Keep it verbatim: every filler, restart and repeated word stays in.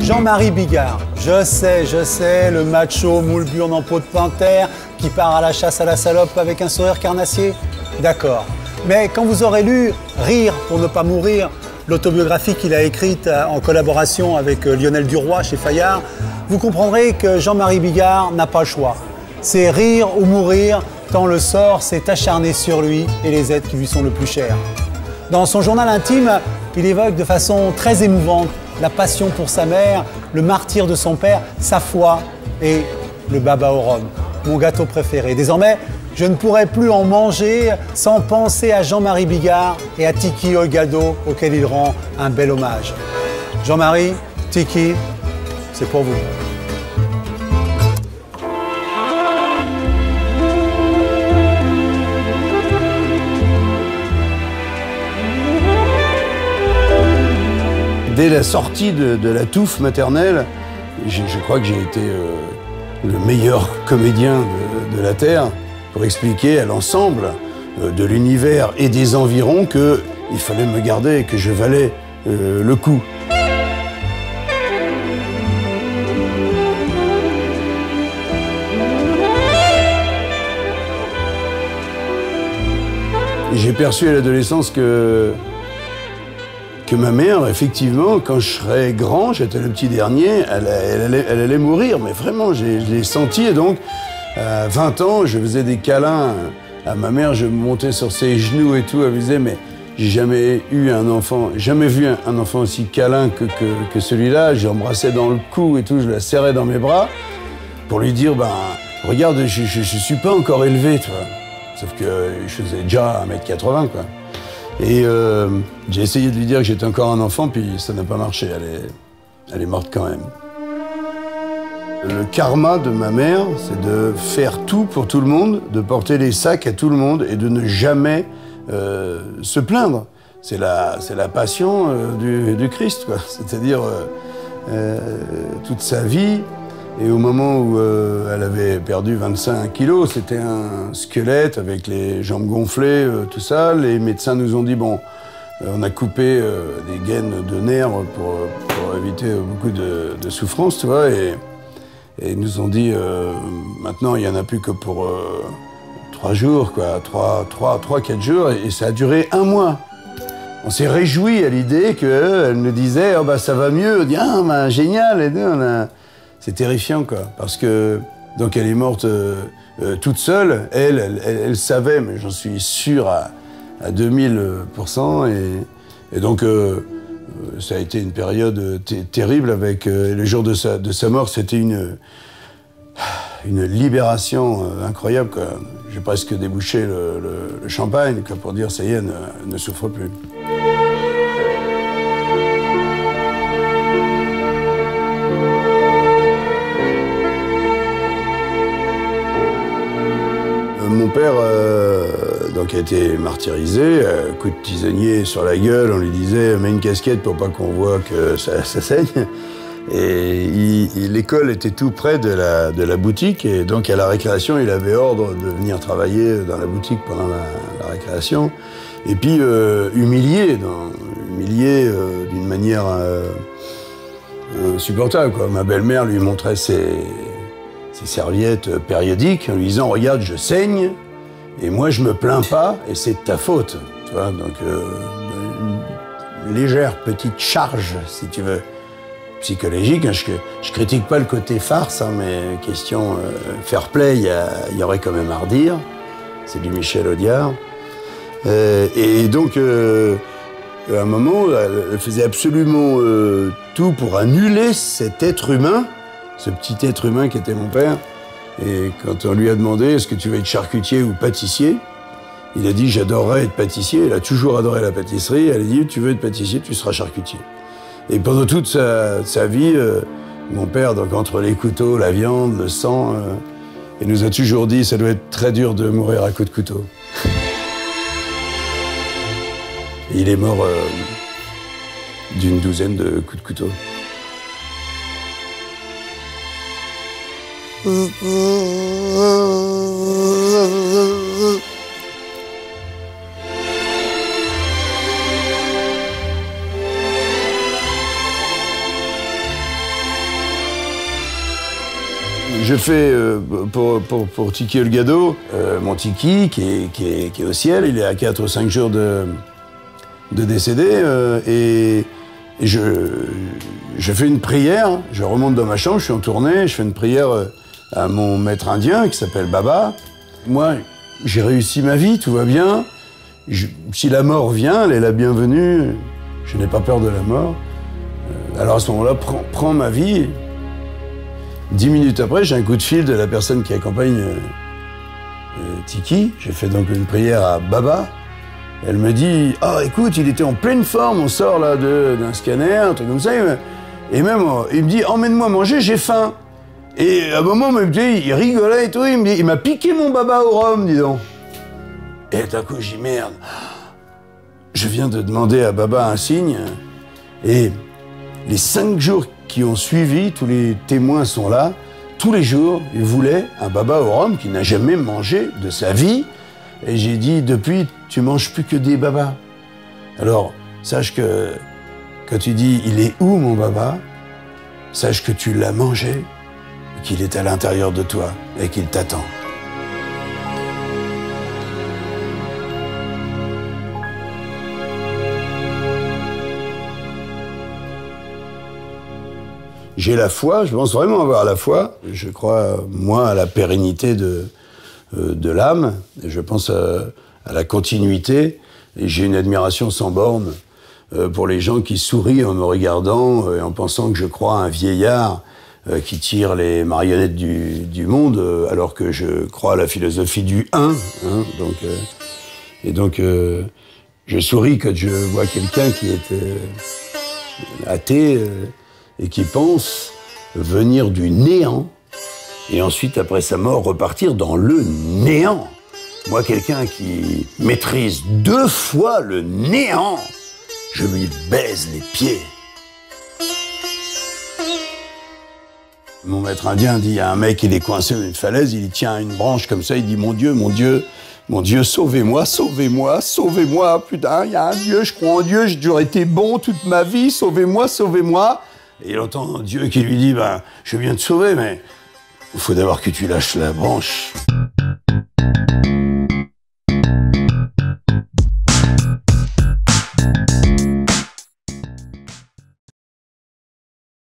Jean-Marie Bigard. Je sais, je sais, le macho moule burne en peau de panthère qui part à la chasse à la salope avec un sourire carnassier. D'accord. Mais quand vous aurez lu Rire pour ne pas mourir, l'autobiographie qu'il a écrite en collaboration avec Lionel Duroy chez Fayard, vous comprendrez que Jean-Marie Bigard n'a pas le choix. C'est rire ou mourir tant le sort s'est acharné sur lui et les êtres qui lui sont le plus chers. Dans son journal intime, il évoque de façon très émouvante la passion pour sa mère, le martyre de son père, sa foi et le baba au rhum, mon gâteau préféré. Désormais, je ne pourrai plus en manger sans penser à Jean-Marie Bigard et à Tiki Olgado, auquel il rend un bel hommage. Jean-Marie, Tiki, c'est pour vous. Dès la sortie de, de la touffe maternelle, je, je crois que j'ai été euh, le meilleur comédien de, de la Terre pour expliquer à l'ensemble euh, de l'univers et des environs qu'il fallait me garder et que je valais euh, le coup. J'ai perçu à l'adolescence que que ma mère, effectivement, quand je serais grand, j'étais le petit dernier, elle, elle, allait, elle allait mourir, mais vraiment, je l'ai senti. Et donc, à vingt ans, je faisais des câlins à ma mère, je montais sur ses genoux et tout, elle me disait, mais j'ai jamais eu un enfant, jamais vu un, un enfant aussi câlin que, que, que celui-là. J'ai embrassé dans le cou et tout, je la serrais dans mes bras pour lui dire, ben, regarde, je, je, je suis pas encore élevé, tu vois. Sauf que je faisais déjà un mètre quatre-vingts, quoi. Et euh, j'ai essayé de lui dire que j'étais encore un enfant, puis ça n'a pas marché, elle est, elle est morte quand même. Le karma de ma mère, c'est de faire tout pour tout le monde, de porter les sacs à tout le monde et de ne jamais euh, se plaindre. C'est la, c'est la passion euh, du, du Christ, quoi. C'est-à-dire euh, euh, toute sa vie. Et au moment où euh, elle avait perdu vingt-cinq kilos, c'était un squelette avec les jambes gonflées, euh, tout ça. Les médecins nous ont dit, bon, euh, on a coupé euh, des gaines de nerfs pour, pour éviter beaucoup de, de souffrance, tu vois. Et, et ils nous ont dit, euh, maintenant, il n'y en a plus que pour euh, trois jours, quoi, trois, trois, trois, quatre jours. Et, et ça a duré un mois. On s'est réjouis à l'idée qu'elle nous disait, oh, bah, ça va mieux. On dit, ah, bah, génial. Et nous, on a... C'est terrifiant, quoi, parce que donc elle est morte euh, euh, toute seule. Elle, elle, elle, elle savait, mais j'en suis sûr à, à deux mille pour cent. Et, et donc euh, ça a été une période terrible. Avec euh, le jour de sa, de sa mort, c'était une une libération euh, incroyable, quoi. J'ai presque débouché le, le, le champagne, quoi, pour dire ça y est, ne, ne souffre plus. Mon père euh, donc a été martyrisé, euh, coup de tisonnier sur la gueule, on lui disait « mets une casquette pour pas qu'on voit que ça, ça saigne ». Et l'école était tout près de la, de la boutique, et donc à la récréation, il avait ordre de venir travailler dans la boutique pendant la, la récréation. Et puis euh, humilié, dans, humilié euh, d'une manière euh, insupportable, quoi. Ma belle-mère lui montrait ses... ses serviettes périodiques en lui disant « Regarde, je saigne, et moi je me plains pas, et c'est de ta faute. » Tu vois, donc euh, une légère petite charge, si tu veux, psychologique. Je, je critique pas le côté farce, hein, mais question euh, fair play, il y, y aurait quand même à redire. C'est du Michel Audiard. Euh, et donc, euh, à un moment, elle faisait absolument euh, tout pour annuler cet être humain, ce petit être humain qui était mon père. Et quand on lui a demandé « Est-ce que tu veux être charcutier ou pâtissier ?» Il a dit « J'adorerais être pâtissier ». Il a toujours adoré la pâtisserie. Elle a dit « Tu veux être pâtissier, tu seras charcutier ». Et pendant toute sa, sa vie, euh, mon père, donc entre les couteaux, la viande, le sang, euh, il nous a toujours dit « Ça doit être très dur de mourir à coups de couteau ». Et il est mort euh, d'une douzaine de coups de couteau. Je fais euh, pour, pour, pour Tiki El Gado, euh, mon Tiki qui est, qui, est, qui est au ciel, il est à quatre ou cinq jours de, de décédé euh, et, et je, je fais une prière, je remonte dans ma chambre, je suis en tournée, je fais une prière à mon maître indien qui s'appelle Baba. Moi, j'ai réussi ma vie, tout va bien. Je, si la mort vient, elle est la bienvenue, je n'ai pas peur de la mort. Euh, alors à ce moment-là, prends, prends ma vie. Dix minutes après, j'ai un coup de fil de la personne qui accompagne euh, euh, Tiki. J'ai fait donc une prière à Baba. Elle me dit « Ah, oh, écoute, il était en pleine forme, on sort là d'un scanner, un truc comme ça. » Et même, il me dit « Emmène-moi manger, j'ai faim. » Et à un moment, il me dit, il rigolait et tout, il me dit « Il m'a piqué mon baba au rhum, dis donc. » Et d'un coup, j'ai dit « Merde, je viens de demander à Baba un signe. » Et les cinq jours qui ont suivi, tous les témoins sont là, tous les jours, il voulait un baba au rhum qu'il n'a jamais mangé de sa vie. Et j'ai dit, depuis, tu manges plus que des babas. Alors, sache que quand tu dis, il est où mon baba, sache que tu l'as mangé, qu'il est à l'intérieur de toi et qu'il t'attend. J'ai la foi, je pense vraiment avoir la foi. Je crois, moi, à la pérennité de, euh, de l'âme. Je pense à, à la continuité. Et j'ai une admiration sans borne euh, pour les gens qui sourient en me regardant et en pensant que je crois à un vieillard euh, qui tire les marionnettes du, du monde, euh, alors que je crois à la philosophie du un. Hein, donc, euh, et donc, euh, je souris quand je vois quelqu'un qui est euh, athée, euh, et qui pense venir du néant, et ensuite, après sa mort, repartir dans le néant. Moi, quelqu'un qui maîtrise deux fois le néant, je lui baise les pieds. Mon maître indien dit, il y a un mec, il est coincé dans une falaise, il tient une branche comme ça, il dit, mon Dieu, mon Dieu, mon Dieu, sauvez-moi, sauvez-moi, sauvez-moi, putain, il y a un Dieu, je crois en Dieu, j'ai toujours été bon toute ma vie, sauvez-moi, sauvez-moi. Et il entend Dieu qui lui dit, ben, je viens te sauver, mais il faut d'abord que tu lâches la branche.